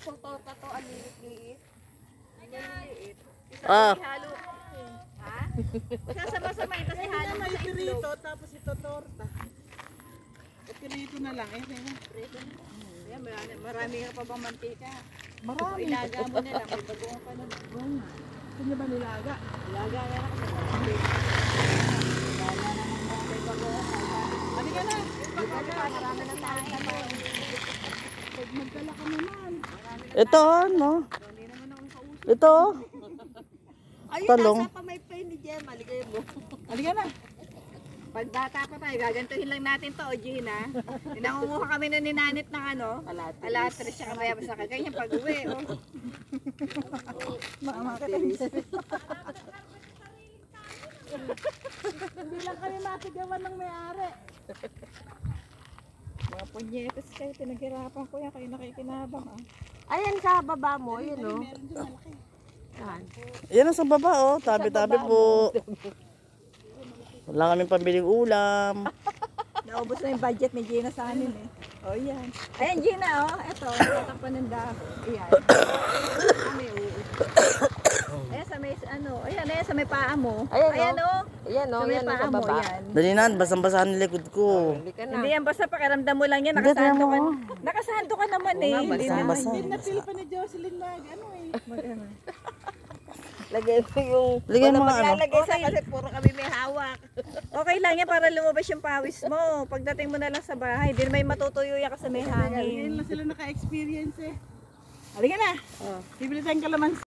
Isang torta to, ang liit-liit. Liit. Ah. Halo. Ha? Sasama-samahin kasi halo May sa itlog. pirito, tapos ito torta. At pirito na lang. Ayan, marami ka pa bang mantika? Marami. Ilaga mo na lang, may bagoong pa nun. Oo nga. Gusto niyo ba nilaga? Ilaga na lang kasi mantika. May bagoong. Halika na. Marami na tayo. Pag magdala ka naman. Ito, ano? Ito. Ayun, Talong. nasa pa may pain ni Gemma. Ligay mo. Halika na. Pag bata pa tayo, gagantuhin lang natin to, Gina. Nangunguha kami na ninanit ng ano, alatris, siya kamaya sa kaganyan pag-uwi. Oh. Makakatiris. Hindi lang kami masigawan ng may-ari. Mga punyetas kayo, pinaghirapan ko yan, kayo nakikinabang. Ah. Ayan sa baba mo, yun o. Meron dyan malaki. Yan ang sa baba, oh. Tabi-tabi po. Wala kaming pambiling ulam. Naubos na yung budget ni Gina sa amin eh. Oh, yan. Ayan, Gina, oh. Ito, tatakpan ng dahon. Ayan. Kami, ayan, sa may, ano, ayan, sa may paa mo. Ayan, oh. Ayan o, Sa may yan o paa sa mo, baba. yan. Dali na, basang-basahan ang likod ko. Hindi ka na. Hindi yan, basta pakiramdam mo lang yan. Hindi, tingnan Nakasando ka, mo. nakasando ka naman eh. nga, Hindi basa, naman basa. Hindi na-feel pa ni Jocelyn na ano eh. Lagay mo yung... Lagyan mo nga ano. Maglalagay sa kasi puro kami may hawak. Okay lang yan para lumabas yung pawis mo. Pagdating mo na lang sa bahay, di may matutuyo yan kasi may Ngayon hangin. lang sila naka-experience eh. Halika na. Bibili tayong kalamansi.